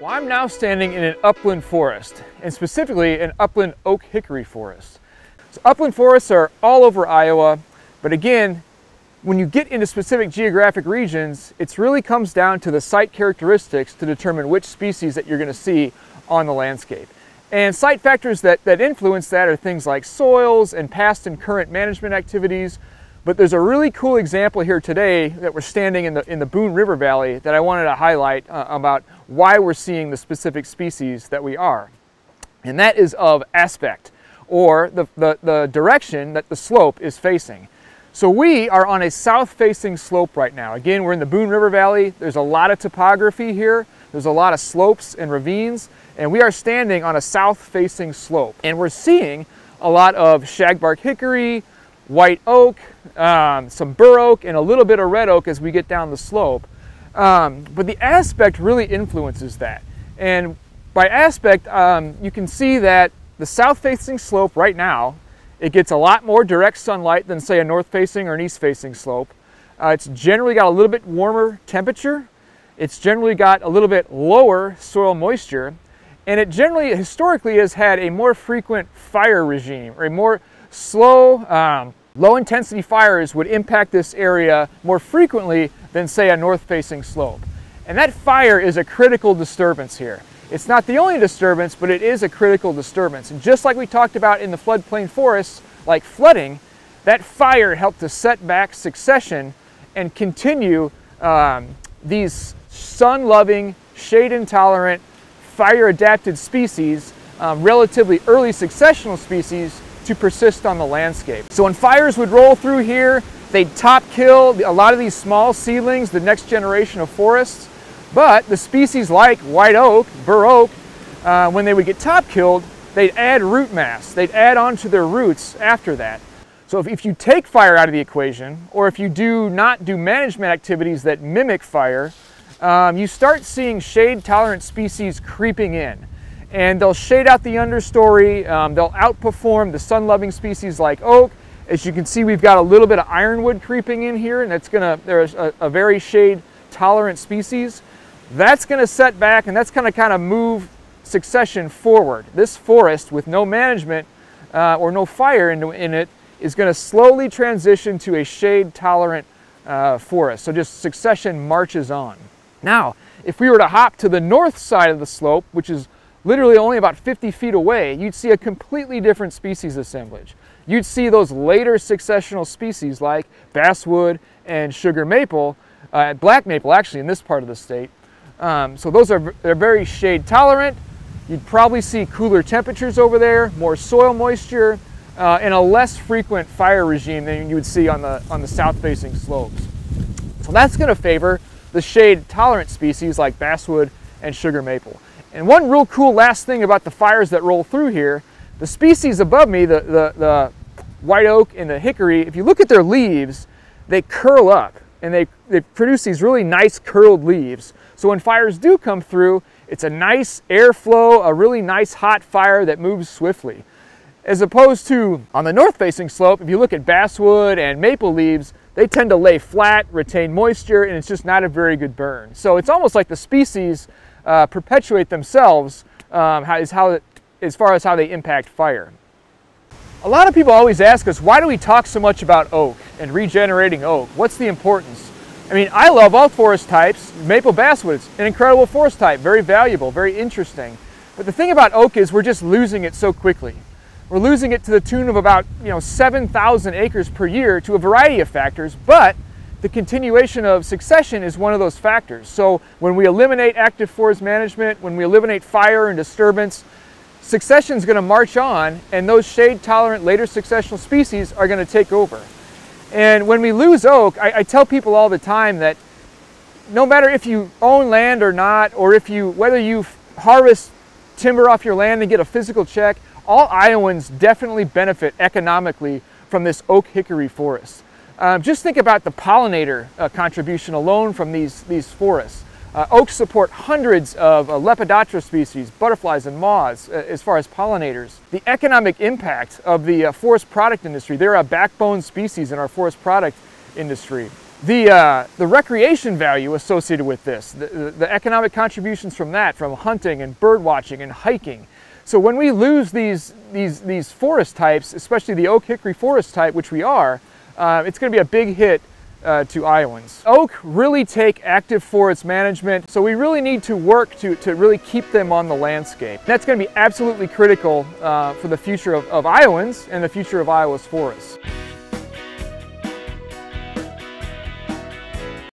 Well, I'm now standing in an upland forest, and specifically an upland oak hickory forest. So upland forests are all over Iowa, but again, when you get into specific geographic regions, it really comes down to the site characteristics to determine which species that you're going to see on the landscape. And site factors that influence that are things like soils and past and current management activities. But there's a really cool example here today that we're standing in the Boone River Valley that I wanted to highlight about why we're seeing the specific species that we are. And that is of aspect, or the direction that the slope is facing. So we are on a south-facing slope right now. Again, we're in the Boone River Valley. There's a lot of topography here. There's a lot of slopes and ravines, and we are standing on a south-facing slope. And we're seeing a lot of shagbark hickory, white oak, some bur oak, and a little bit of red oak as we get down the slope. But the aspect really influences that. And by aspect, you can see that the south-facing slope right now, it gets a lot more direct sunlight than, say, a north-facing or an east-facing slope. It's generally got a little bit warmer temperature. It's generally got a little bit lower soil moisture. And it generally, historically, has had a more frequent fire regime, or a more slow, low-intensity fires would impact this area more frequently than, say, a north-facing slope. And that fire is a critical disturbance here. It's not the only disturbance, but it is a critical disturbance. And just like we talked about in the floodplain forests, like flooding, that fire helped to set back succession and continue these sun-loving, shade-intolerant, fire-adapted species, relatively early successional species, to persist on the landscape. So when fires would roll through here, they'd top kill a lot of these small seedlings, the next generation of forests. But the species like white oak, bur oak, when they would get top killed, they'd add root mass. They'd add on to their roots after that. So if you take fire out of the equation, or if you do not do management activities that mimic fire, you start seeing shade-tolerant species creeping in. And they'll shade out the understory, they'll outperform the sun-loving species like oak. As you can see, we've got a little bit of ironwood creeping in here, and there's a very shade-tolerant species. That's going to set back, and that's going to kind of move succession forward. This forest with no management or no fire in it is going to slowly transition to a shade-tolerant forest. So just succession marches on. Now, if we were to hop to the north side of the slope, which is literally only about 50 feet away, you'd see a completely different species assemblage. You'd see those later successional species like basswood and sugar maple, black maple actually in this part of the state. So they're very shade tolerant. You'd probably see cooler temperatures over there, more soil moisture, and a less frequent fire regime than you would see on the south-facing slopes. So that's going to favor the shade tolerant species like basswood and sugar maple. And one real cool last thing about the fires that roll through here, the species above me, the white oak and the hickory, if you look at their leaves, they curl up and they produce these really nice curled leaves. So when fires do come through, it's a nice airflow, a really nice hot fire that moves swiftly. As opposed to on the north-facing slope, if you look at basswood and maple leaves, they tend to lay flat, retain moisture, and it's just not a very good burn. So it's almost like the species perpetuate themselves as far as how they impact fire. A lot of people always ask us, why do we talk so much about oak and regenerating oak? What's the importance? I mean, I love all forest types. Maple basswood's an incredible forest type, very valuable, very interesting. But the thing about oak is we're just losing it so quickly. We're losing it to the tune of about 7,000 acres per year to a variety of factors, but the continuation of succession is one of those factors. So when we eliminate active forest management, when we eliminate fire and disturbance, succession is going to march on, and those shade-tolerant later successional species are going to take over. And when we lose oak, I tell people all the time that no matter if you own land or not, or whether you harvest timber off your land and get a physical check, all Iowans definitely benefit economically from this oak hickory forest. Just think about the pollinator contribution alone from these forests. Oaks support hundreds of Lepidoptera species, butterflies and moths, as far as pollinators. The economic impact of the forest product industry, they're a backbone species in our forest product industry. The recreation value associated with this, the economic contributions from that, from hunting and bird watching and hiking. So when we lose these forest types, especially the oak hickory forest type, which we are, it's going to be a big hit to Iowans. Oak really take active forest management, so we really need to work to really keep them on the landscape. That's going to be absolutely critical for the future of Iowans and the future of Iowa's forests.